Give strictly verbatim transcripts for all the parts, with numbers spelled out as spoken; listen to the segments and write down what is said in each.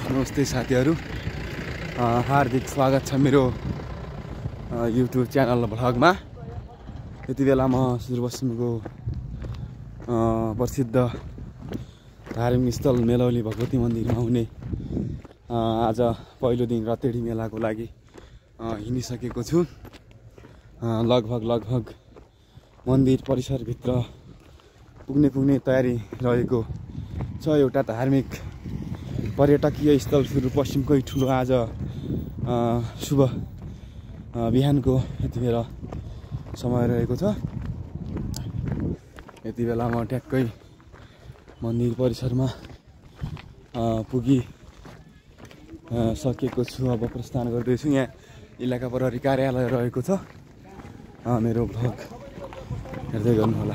नमस्ते साथीहरू, हार्दिक स्वागत छ मेरो युट्युब च्यानल भ्लगमा। यति बेला म सुदूरपश्चिमको प्रसिद्ध धार्मिक स्थल मेलौली भगवती मन्दिरमा हुने आज पहिलो दिन रतेडी मेलाको लागि हिँडिसकेको छु। लगभग लगभग मन्दिर परिसरभित्र पुग्ने पुग्ने तयारी रहेको छ। एउटा धार्मिक पर्यटकीय स्थल सुदूरपश्चिमकै ठुलो आज शुभ बिहानको यति बेला समय रहेको छ। यति बेला म ट्याक्कै मन्दिर परिसरमा पुगी सकेको छु। अब प्रस्थान गर्दैछु। यहाँ इलाका प्रहरी कार्यालय रहेको छ। मेरो भ्लग हेर्दै गर्नुहोला।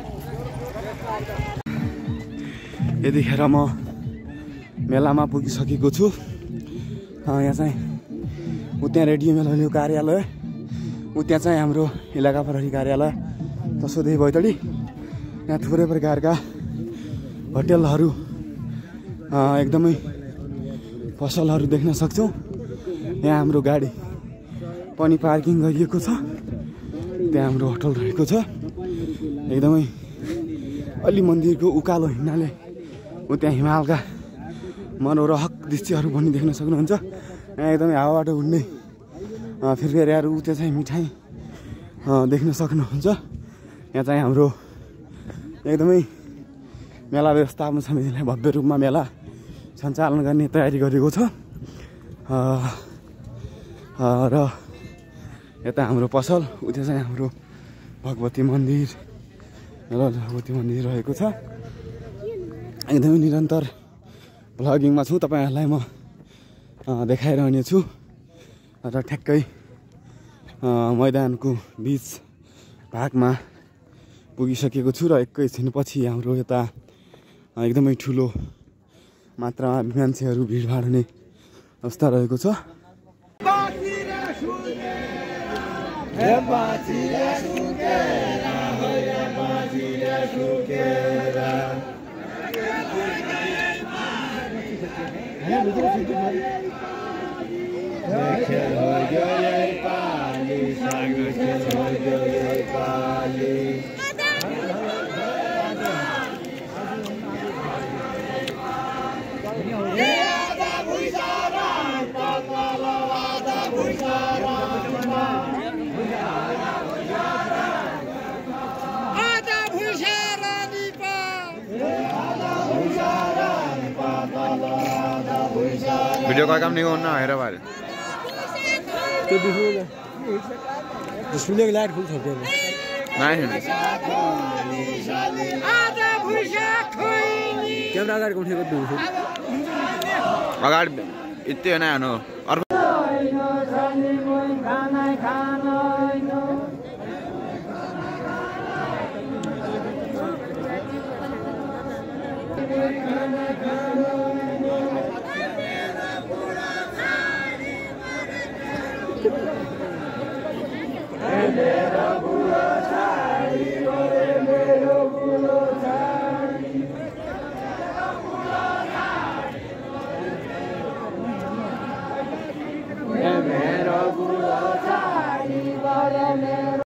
यतिखेर म मेलामा पुगिसकेको छु। यहाँ चाहिँ उ त्यहाँ रेडियो मेलौली कार्यालय, उ त्यहाँ चाहिँ हाम्रो इलाका प्रहरी कार्यालय तसोदै बैतडी। यहाँ थुप्रै प्रकारका होटेलहरू एकदमै पसलहरू देख्न सक्छौँ। यहाँ हाम्रो गाडी पनि पार्किङ गरिएको छ। त्यहाँ हाम्रो होटल रहेको छ। एकदमै अलि मन्दिरको उकालो हिँड्नाले उ त्यहाँ हिमालका मनोरहक दृश्यहरू पनि देख्न सक्नुहुन्छ। यहाँ एकदमै हावाबाट उड्ने फिरफिरेहरू उ त्यो चाहिँ मिठाई देख्न सक्नुहुन्छ। यहाँ चाहिँ हाम्रो एकदमै मेला व्यवस्थापन समितिले भव्य रूपमा मेला सञ्चालन गर्ने तयारी गरेको छ। र यता हाम्रो पसल उ त्यो चाहिँ हाम्रो भगवती मन्दिर भगवती मन्दिर रहेको छ। एकदमै निरन्तर भ्लगिङमा छु, तपाईँहरूलाई म देखाइरहने छु। र ठ्याक्कै मैदानको बिच भागमा पुगिसकेको छु र एकैछिनपछि हाम्रो यता एकदमै ठुलो मात्रामा मान्छेहरू भिडभाड हुने अवस्था रहेको छ। वीडियो का काम नहीं होना है भाई। तो डिस्प्ले की लाइट फुल छोड़ दे। नहीं कैमरा अगाडि उठेको देऊ। अगाडि यति होइन